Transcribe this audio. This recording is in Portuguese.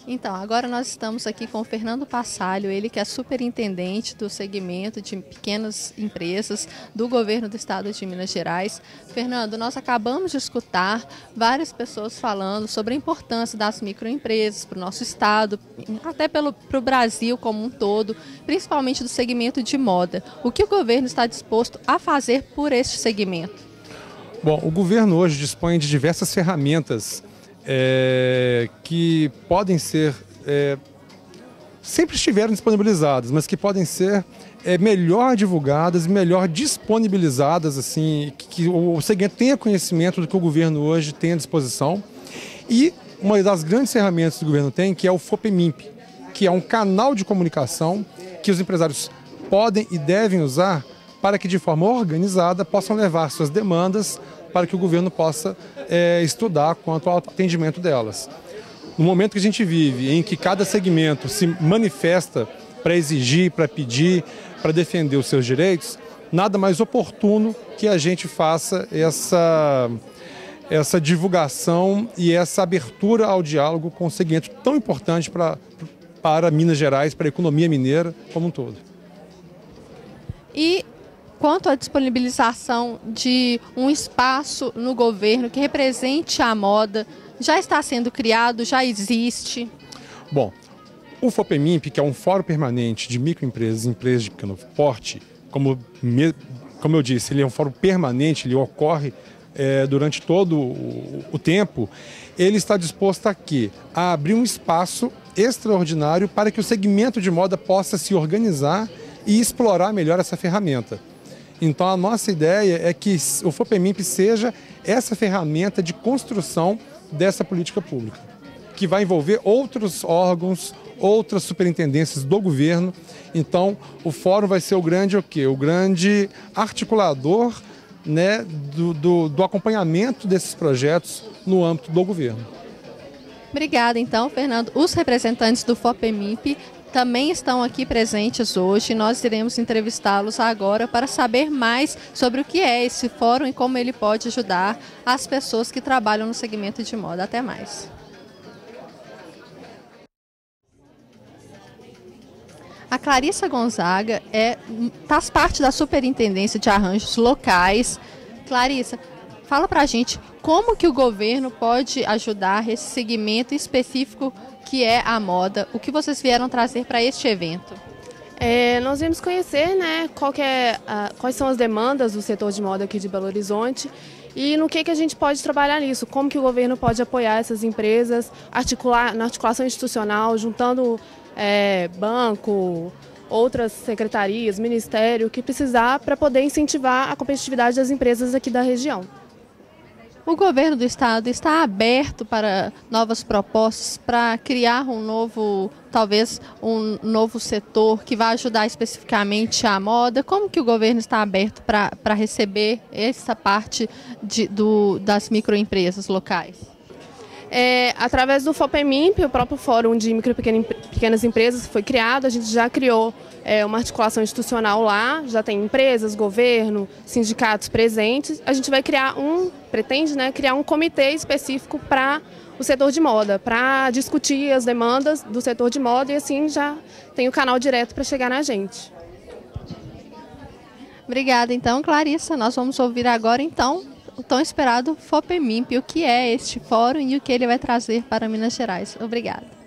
Então, agora nós estamos aqui com o Fernando Passalho, ele que é superintendente do segmento de pequenas empresas do governo do estado de Minas Gerais. Fernando, nós acabamos de escutar várias pessoas falando sobre a importância das microempresas para o nosso estado, até para o Brasil como um todo, principalmente do segmento de moda. O que o governo está disposto a fazer por este segmento? Bom, o governo hoje dispõe de diversas ferramentas que podem ser, sempre estiveram disponibilizadas, mas que podem ser melhor divulgadas, melhor disponibilizadas, assim, que o segmento tenha conhecimento do que o governo hoje tem à disposição. E uma das grandes ferramentas que o governo tem, que é o FOPEMIMP, que é um canal de comunicação que os empresários podem e devem usar para que de forma organizada possam levar suas demandas para que o governo possa estudar quanto ao atendimento delas. No momento que a gente vive, em que cada segmento se manifesta para exigir, para pedir, para defender os seus direitos, nada mais oportuno que a gente faça essa divulgação e essa abertura ao diálogo com um segmento tão importante para Minas Gerais, para a economia mineira como um todo. E quanto à disponibilização de um espaço no governo que represente a moda, já está sendo criado, já existe? Bom, o FOPEMIMP, que é um fórum permanente de microempresas e empresas de pequeno porte, como eu disse, ele é um fórum permanente, ele ocorre durante todo o tempo, ele está disposto a abrir um espaço extraordinário para que o segmento de moda possa se organizar e explorar melhor essa ferramenta. Então a nossa ideia é que o FOPEMIMP seja essa ferramenta de construção dessa política pública, que vai envolver outros órgãos, outras superintendências do governo. Então o fórum vai ser o grande articulador, né, do acompanhamento desses projetos no âmbito do governo. Obrigada, então, Fernando. Os representantes do FOPEMIMP também estão aqui presentes hoje. Nós iremos entrevistá-los agora para saber mais sobre o que é esse fórum e como ele pode ajudar as pessoas que trabalham no segmento de moda. Até mais. A Clarissa Gonzaga faz parte da Superintendência de Arranjos Locais. Clarissa, fala pra gente como que o governo pode ajudar esse segmento específico que é a moda. O que vocês vieram trazer para este evento? Nós viemos conhecer, né, quais são as demandas do setor de moda aqui de Belo Horizonte e no que a gente pode trabalhar nisso, como que o governo pode apoiar essas empresas, na articulação institucional, juntando banco, outras secretarias, ministério, que precisar para poder incentivar a competitividade das empresas aqui da região. O governo do estado está aberto para novas propostas, para criar talvez um novo setor que vai ajudar especificamente a moda? Como que o governo está aberto para receber essa parte das microempresas locais? Através do FOPEMIMP, o próprio Fórum de Micro e Pequenas Empresas foi criado, a gente já criou uma articulação institucional lá, já tem empresas, governo, sindicatos presentes. A gente vai pretende criar um comitê específico para o setor de moda, para discutir as demandas do setor de moda e assim já tem o canal direto para chegar na gente. Obrigada, então, Clarissa. Nós vamos ouvir agora, então, o tão esperado FOPEMIMP, o que é este fórum e o que ele vai trazer para Minas Gerais. Obrigada.